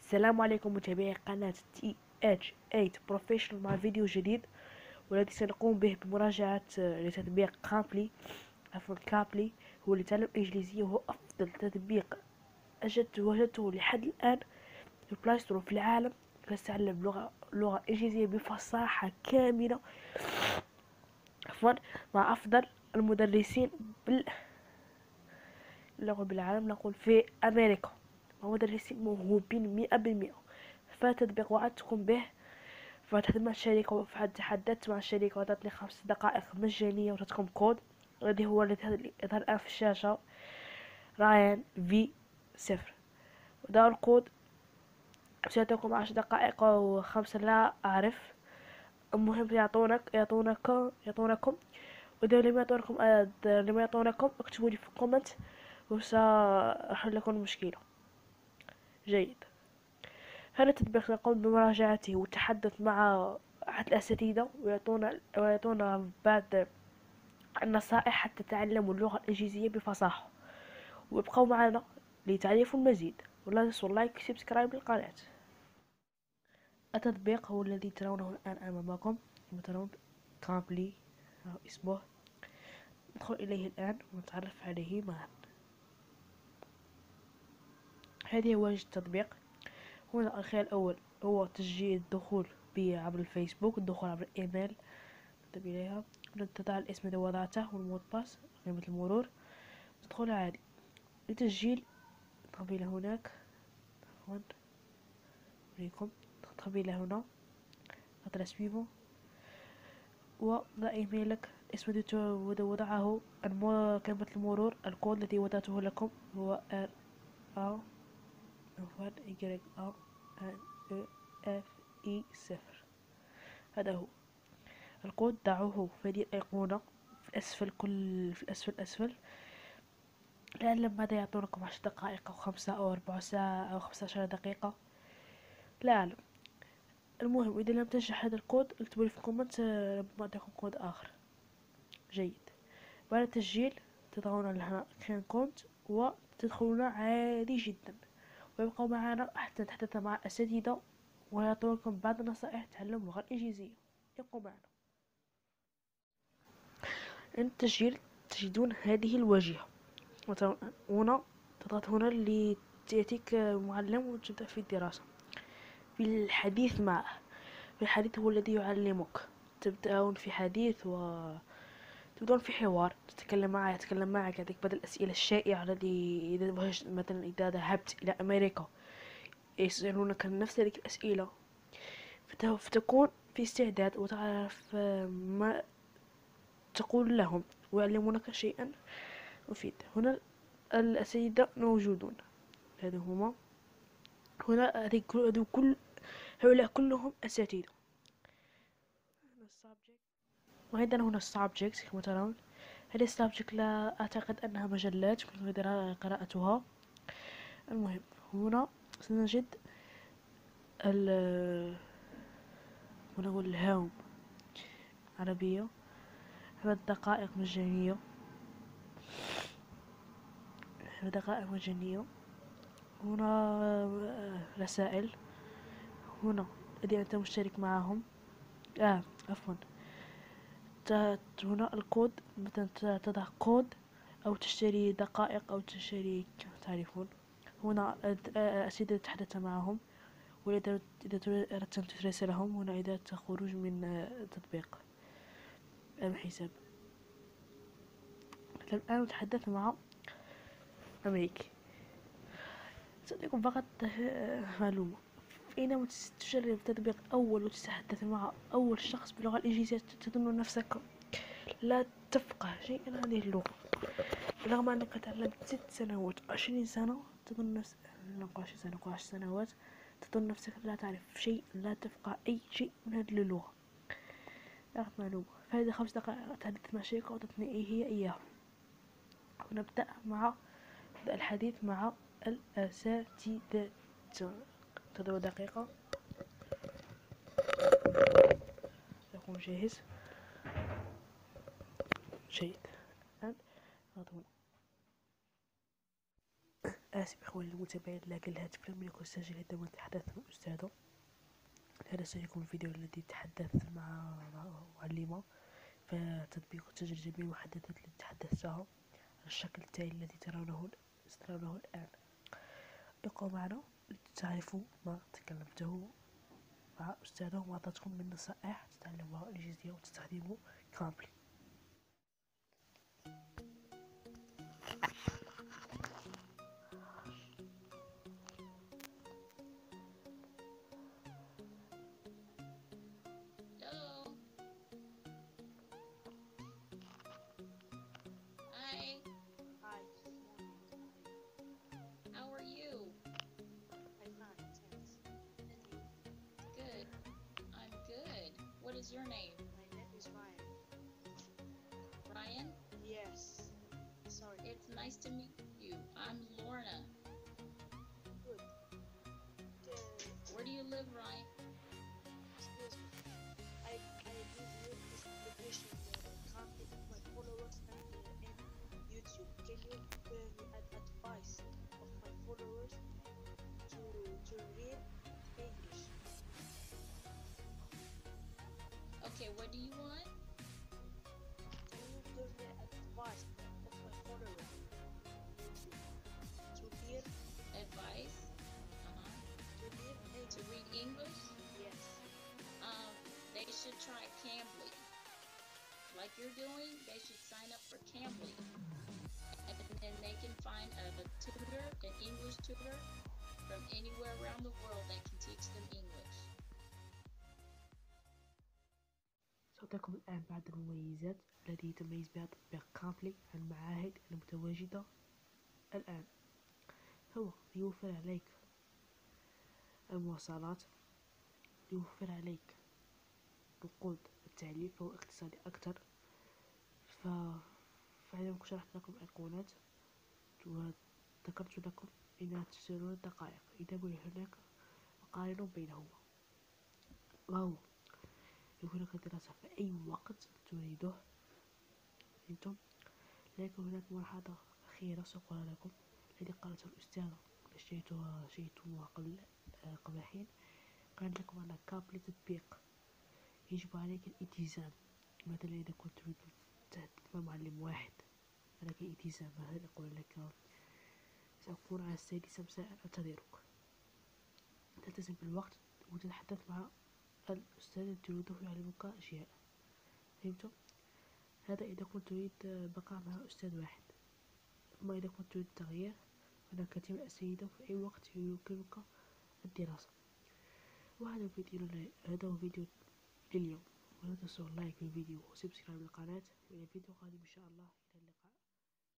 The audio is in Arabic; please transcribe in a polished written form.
السلام عليكم متابعي قناة TH8 بروفيشنال مع فيديو جديد، والذي سنقوم به بمراجعة لتطبيق كابلي. هو لتعلم الإنجليزية، وهو أفضل تطبيق وجدته لحد الآن في البلاي ستور في العالم. لتتعلم لغة إنجليزية بفصاحة كاملة، عفوا، مع أفضل المدرسين باللغة بالعالم، نقول في أمريكا، مدرسين موهوبين 100%. فتطبيق وعدتكم به. فتحدثت مع الشركة وأعطتني 5 دقائق مجانية وأعطتكم كود الذي هو الذي يظهر الآن في الشاشة، رايان في 0. وده الكود سيعطيكم 10 دقائق أو 5، لا أعرف. المهم يعطونكم. وإذا لم يعطونكم اكتبوا لي في الكومنت وسأحل لكم المشكلة. جيد. هذا التطبيق نقوم بمراجعته والتحدث مع أحد الأساتذة، ويعطونا بعض النصائح حتى تعلموا اللغة الإنجليزية بفصاحة. وابقوا معنا لتعرفوا المزيد، ولا تنسوا اللايك وسبسكرايب للقناة. التطبيق هو الذي ترونه الآن أمامكم، كما ترون كامبلي اسمه. ندخل إليه الآن ونتعرف عليه معا. هذه واجهة التطبيق. هنا الخيار الأول هو تسجيل الدخول عبر الفيسبوك، الدخول عبر الإيميل. نكتب إليها، تضع الاسم الذي وضعته والمود باس، قيمة المرور، تدخل عادي. لتسجيل تضغط إلى هناك، عفوا أريكم، تضغط إلى هنا، تضغط على سويفون، وضع إيميلك، الاسم الذي وضعه، كلمة المرور، الكود الذي وضعته لكم هو R A عفوا Y A N E F E 0. هذا هو الكود. ضعوه في هذه الأيقونة في الأسفل. لا أعلم ماذا يعطونكم، 10 دقائق أو 5 أو 4 ساعة أو 15 دقيقة، لا أعلم. المهم، إذا لم تنجح هذا الكود اكتبوا لي في الكومنت، ربما أعطيكم كود آخر. جيد. بعد التسجيل تضغطون على هنا كريان كونت وتدخلون عادي جدا، ويبقوا معنا حتى نتحدث مع أساتذة ويعطونكم بعض النصائح تعلم اللغة الإنجليزية. يبقوا معنا. عند التسجيل تجدون هذه الواجهة، مثلا هنا تضغط هنا لتأتيك معلم وتبدأ في الدراسة في الحديث معه. في الحديث هو الذي يعلمك. تبدأون في حديث تبدأون في حوار، تتكلم معه، يتكلم معك، يعطيك بعض الأسئلة الشائعة التي إذا مثلا إذا ذهبت إلى أمريكا يسألونك نفس هذه الأسئلة، فتكون في استعداد وتعرف ما تقول لهم، ويعلمونك شيئا مفيد. هنا الأساتذة موجودون، هذا هما. هنا هؤلاء كلهم أساتذة. وعندنا هنا السابجكت كما ترون. هذه السابجكت لا أعتقد أنها مجلات، كنت قراءتها. المهم، هنا سنجد نقول الهوم عربية، 3 دقائق مجانية، 3 دقائق مجانية. هنا رسائل، هنا إذا أنت مشترك معهم، عفوا، هنا الكود، مثلا تضع كود أو تشتري دقائق أو تشتري كما تعرفون. هنا أسئلة تتحدث معهم، وإذا أردت أن تراسلهم. هنا إذا تخرج من التطبيق الحساب. الآن نتحدث مع أمريكي. سأعطيكم فقط معلومة. حينما تجرب تطبيق أول وتتحدث مع أول شخص باللغة الإنجليزية تظن نفسك لا تفقه شيئا عن هذه اللغة، رغم أنك تعلمت 6 سنوات 20 سنة. تظن نفسك 20 سنة 10 سنوات تظن نفسك لا تعرف شيء، لا تفقه أي شيء من هذه اللغة. أخذ معلومة. فهذه 5 دقائق أتحدث مع شركة وأعطتني هي إياها. ونبدأ الحديث مع الأساتذة. تدور دقيقة يكون جاهز. جيد. الآن آسف إخواني المتابعين، لكن الهاتف لم يكن سجل عندما تحدثت مع أستاذه. هذا سيكون الفيديو الذي تحدثت مع معلمة، فتطبيق تسجيل جميع المحادثات التي تحدثتها على الشكل التالي الذي سترونه الآن. ابقوا معنا لتعرفوا ما تكلمته مع أستاذه وأعطتكم من نصائح تتعلموها الإنجليزية وتستخدموا كامبلي. Hello. Hi. Hi, good morning. How are you? I'm fine, thanks. And you? Good. I'm good. What is your name? My name is Ryan. Ryan? Yes. Sorry. It's nice to meet you. I'm Lorna. Good. Where do you live, Ryan? Excuse me. I give you this application contact my followers and YouTube. Can you give me advice of my followers to read English? Okay, what do you want? Can you give me advice of my followers to read Advice? to read To English? read English? Yes. They should try Cambly. Like you're doing, they should sign up for Cambly. And then they can find a tutor, an English tutor, from anywhere around the world that can teach them English. سأعطيكم الآن بعض المميزات التي يتميز بها تطبيق كامبلي عن المعاهد المتواجدة الآن. هو يوفر عليك المواصلات، يوفر عليك نقود التعليم، فهو اقتصادي أكثر. فعندما شرحت لكم الأيقونات وذكرت لكم إنها تسير الدقائق، إذا هناك مقارنة بينهما، وهو يمكنك الدراسة في أي وقت تريده. فهمتم؟ لكن هناك ملاحظة أخيرة سأقولها لكم، الذي قالته الأستاذة شيئتموها قبل حين. قالت لكم أن كامبلي تطبيق يجب عليك الالتزام. مثلا إذا كنت تريد تحدث مع معلم واحد عليك الالتزام، مثلا يقول لك سأكون على 6 مساء أنتظرك، تلتزم بالوقت وتتحدث مع الأستاذ الذي تريده يعلمك أشياء. فهمتم؟ هذا إذا كنت تريد بقاء مع أستاذ واحد. أما إذا كنت تريد التغيير فهناك كثير من الأسئلة في أي وقت يمكنك الدراسة. وهذا هو فيديو لليوم، ولا تنسوا اللايك للفيديو وسبسكرايب للقناة. إلى فيديو قادم إن شاء الله.